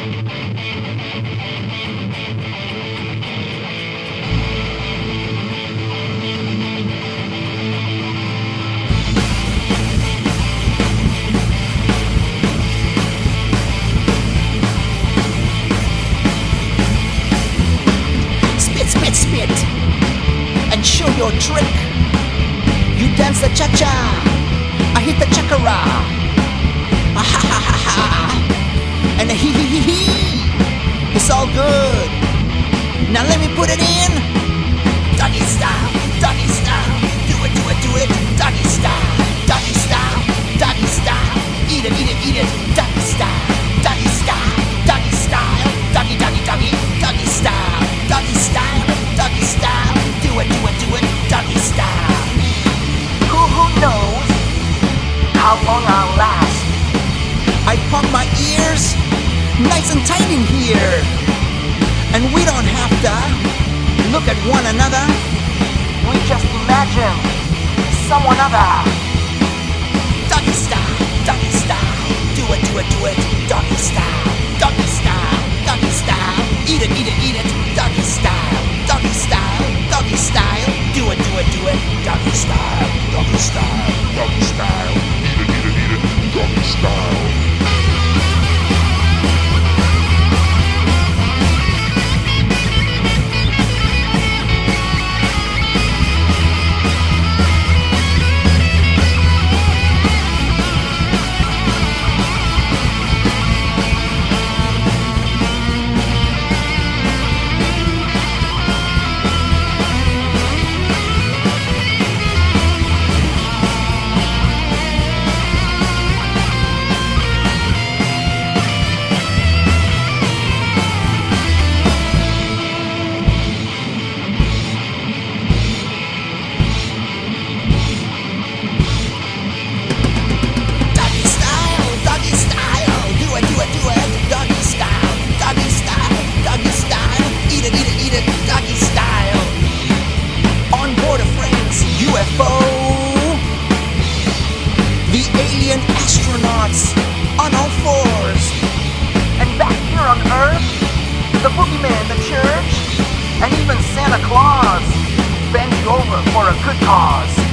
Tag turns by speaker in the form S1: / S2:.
S1: Spit and show your trick. You dance the cha-cha, I hit the chakra. Ah ha ha ha ha, and a hee hee hee hee. It's all good. Now let me put it in. Doggy style, doggy style. Do it, do it, do it. Doggy style, doggy style, doggy style. Eat it, eat it, eat it. Doggy style, doggy style, doggy style. Doggy, doggy, doggy, doggy style, doggy style. Doggy style, do it, do it, do it, doggy style. Who knows how long I'll last? I pump my ears nice and tight in here, and we don't have to look at one another. We just imagine someone other. Doggy style, doggy style. Do it, do it, do it, doggy style, doggy style, doggy style. Eat it, eat it, eat it, doggy style. Doggy style, doggy style. Do it, do it, do it. Doggy style, doggy style, doggy style. Eat it, eat it, eat it. Doggy style. The alien astronauts on all fours. And back here on Earth, the boogeyman, the church, and even Santa Claus bend you over for a good cause.